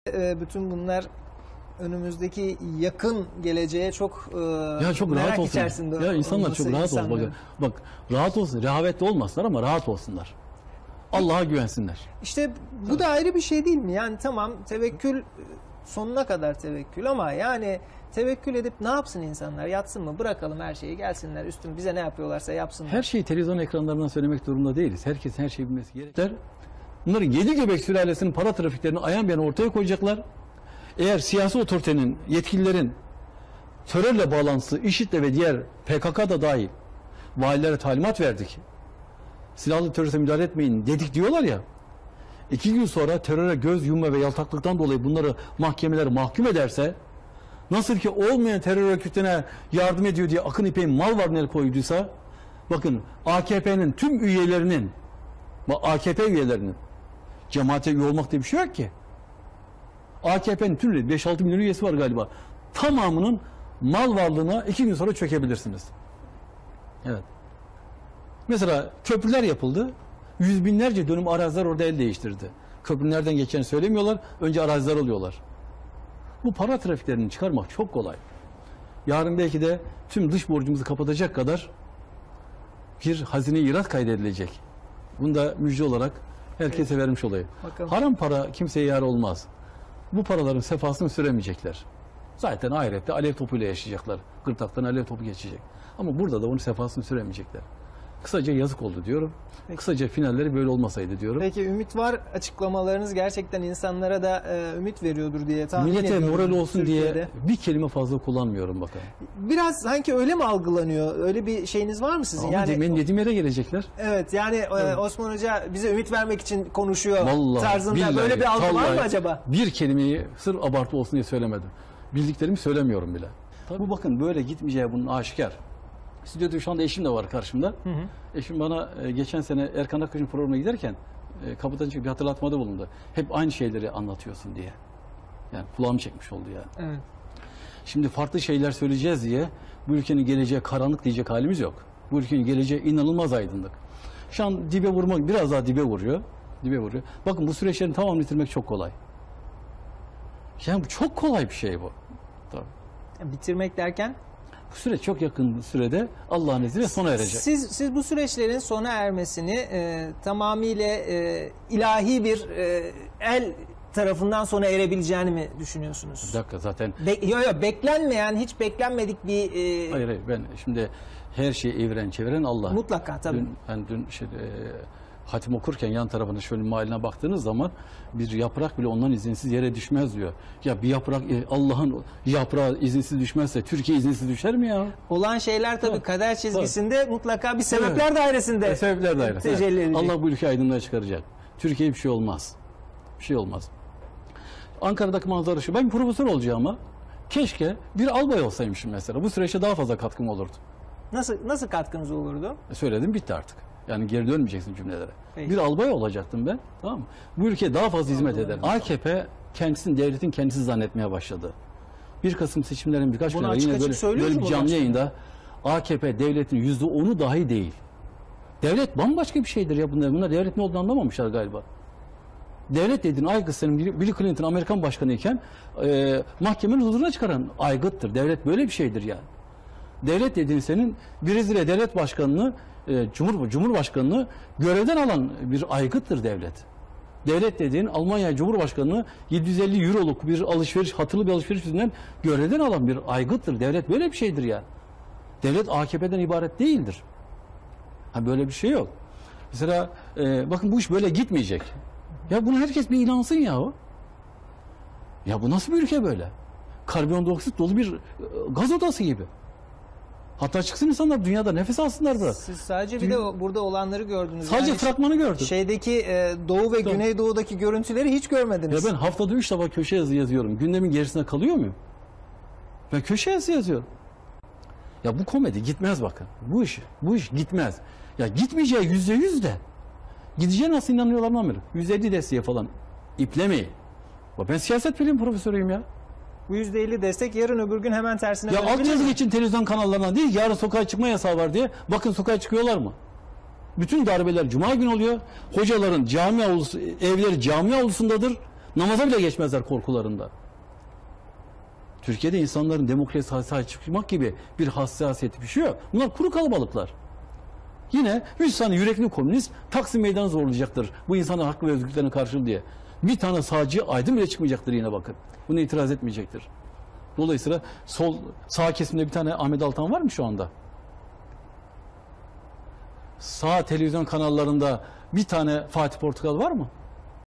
Bütün bunlar önümüzdeki yakın geleceğe çok çok merak rahat olsun. içerisinde. Ya insanlar çok rahat olsun. Bak rahat olsun, rehavetli olmasınlar ama rahat olsunlar. Allah'a güvensinler. İşte bu da ayrı bir şey değil mi? Yani tamam, tevekkül sonuna kadar tevekkül, ama yani tevekkül edip ne yapsın insanlar? Yatsın mı? Bırakalım her şeyi, gelsinler üstün bize ne yapıyorlarsa yapsınlar. Her şeyi televizyon ekranlarından söylemek durumunda değiliz. Herkesin her şeyi bilmesi gerekir. Bunların 7 göbek sülalesinin para trafiklerini ayan beyan ortaya koyacaklar. Eğer siyasi otoritenin, yetkililerin terörle bağlantısı, IŞİD'le ve diğer PKK'da dahil valilere talimat verdik. Silahlı teröriste müdahale etmeyin dedik diyorlar ya. 2 gün sonra teröre göz yumma ve yaltaklıktan dolayı bunları mahkemeler mahkum ederse, nasıl ki olmayan terör örgütüne yardım ediyor diye Akın İpek'in mal varlığına el koyduysa, bakın AKP'nin tüm üyelerinin, AKP üyelerinin cemaate üye olmak diye bir şey yok ki. AKP'nin tüm 5-6 milyon üyesi var galiba. Tamamının mal varlığına 2 gün sonra çökebilirsiniz. Evet. Mesela köprüler yapıldı. Yüz binlerce dönüm araziler orada el değiştirdi. Köprünün nereden geçeceğini söylemiyorlar. Önce araziler alıyorlar. Bu para trafiklerini çıkarmak çok kolay. Yarın belki de tüm dış borcumuzu kapatacak kadar bir hazine irat kaydedilecek. Bunu da müjde olarak herkese vermiş olayım. Bakalım. Haram para kimseye yar olmaz. Bu paraların sefasını süremeyecekler. Zaten ahirette alev topuyla yaşayacaklar. Gırtlaktan alev topu geçecek. Ama burada da onun sefasını süremeyecekler. Kısaca yazık oldu diyorum. Peki. Kısaca finalleri böyle olmasaydı diyorum. Peki ümit var, açıklamalarınız gerçekten insanlara da ümit veriyordur diye tahmin ediyorum. Millete moral olsun Türkiye'de diye bir kelime fazla kullanmıyorum bakın. Biraz sanki öyle mi algılanıyor? Öyle bir şeyiniz var mı sizin? Ama yani benim dediğim yere gelecekler. Evet yani evet. Osman Hoca bize ümit vermek için konuşuyor vallahi, tarzında billahi, böyle bir algı var mı acaba? Bir kelimeyi sırf abartı olsun diye söylemedim. Bildiklerimi söylemiyorum bile. Tabii. Bu bakın böyle gitmeyeceği bunun aşikar. Stüdyoda şu anda eşim de var karşımda. Hı hı. Eşim bana geçen sene Erkan Akkaş'ın programına giderken kapıdan çıkıp bir hatırlatmada bulundu. Hep aynı şeyleri anlatıyorsun diye. Yani kulağımı çekmiş oldu yani. Evet. Şimdi farklı şeyler söyleyeceğiz diye bu ülkenin geleceği karanlık diyecek halimiz yok. Bu ülkenin geleceği inanılmaz aydınlık. Şu an dibe vurmak, biraz daha dibe vuruyor. Dibe vuruyor. Bakın bu süreçlerin tamamını bitirmek çok kolay. Yani bu çok kolay bir şey bu. Tabii. Bitirmek derken? Bu süreç çok yakın sürede Allah'ın izniyle sona erecek. Siz bu süreçlerin sona ermesini tamamıyla ilahi bir el tarafından sona erebileceğini mi düşünüyorsunuz? Bir dakika zaten. Yok beklenmeyen, hiç beklenmedik bir... Hayır ben şimdi her şeyi evren çeviren Allah. Mutlaka tabii. Dün hatim okurken yan tarafına şöyle mahaline baktığınız zaman bir yaprak bile ondan izinsiz yere düşmez diyor. Ya bir yaprak Allah'ın yaprağı izinsiz düşmezse Türkiye izinsiz düşer mi ya? Olan şeyler tabii kader çizgisinde mutlaka bir sebepler dairesinde. Sebepler dairesi. Tecelli edecek. Allah bu ülkeyi aydınlığa çıkaracak. Türkiye'ye bir şey olmaz. Bir şey olmaz. Ankara'daki manzara şu. Ben profesör olacağım ama keşke bir albay olsaymışım mesela. Bu süreçte daha fazla katkım olurdu. Nasıl katkınız olurdu? Söyledim bitti artık. Yani geri dönmeyeceksin cümlelere. Peki. Bir albay olacaktım ben. Tamam mı? Bu ülkeye daha fazla hizmet ederdim. AKP kendisini devletin kendisi zannetmeye başladı. 1 Kasım seçimlerin birkaç gün yine böyle bir canlı yayında AKP devletin %10'u dahi değil. Devlet bambaşka bir şeydir ya bunlar. Bunlar devlet ne olduğunu anlamamışlar galiba. Devlet dediğin aygıt senin Bill Clinton Amerikan başkanı iken mahkemenin huzuruna çıkaran aygıttır. Devlet böyle bir şeydir yani. Devlet dediğin senin Brezilya devlet başkanını Cumhurbaşkanını görevden alan bir aygıttır devlet. Devlet dediğin Almanya Cumhurbaşkanını 750 euroluk bir alışveriş, hatılı bir alışveriş yüzünden görevden alan bir aygıttır. Devlet böyle bir şeydir yani. Devlet AKP'den ibaret değildir. Ha böyle bir şey yok. Mesela bakın bu iş böyle gitmeyecek. Ya buna herkes bir inansın yahu. Ya bu nasıl bir ülke böyle? Karbondioksit dolu bir gaz odası gibi. Hatta çıksın insanlar dünyada nefes alsınlar biraz. Siz sadece bir de burada olanları gördünüz. Sadece yani fragmanı gördüm. Şeydeki Doğu ve Güneydoğu'daki görüntüleri hiç görmediniz. Ya ben haftada 3 defa köşe yazı yazıyorum. Gündemin gerisine kalıyor muyum? Ben köşe yazı yazıyorum. Ya bu komedi gitmez bakın. Bu iş gitmez. Ya gitmeyeceği %100 de. Gideceğine nasıl inanıyorlar anlamıyorum. 150 desteğe falan iplemeyin. Ben siyaset bilim profesörüyüm ya. Bu %50 destek yarın öbür gün hemen tersine ya alt yazı geçin televizyon kanallarına değil, yarın sokağa çıkma yasağı var diye. Bakın sokağa çıkıyorlar mı? Bütün darbeler cuma günü oluyor. Hocaların cami avlusu, evleri cami avlusundadır. Namaza bile geçmezler korkularında. Türkiye'de insanların demokrasiye sahip çıkmak gibi bir hassasiyeti bir şey yok. Bunlar kuru kalabalıklar. Yine 100 tane yürekli komünist Taksim Meydanı zorlayacaktır bu insanın hak ve özgürlüklerine karşı diye. Bir tane sağcı aydın bile çıkmayacaktır yine bakın. Buna itiraz etmeyecektir. Dolayısıyla sağ kesimde bir tane Ahmet Altan var mı şu anda? Sağ televizyon kanallarında bir tane Fatih Portakal var mı?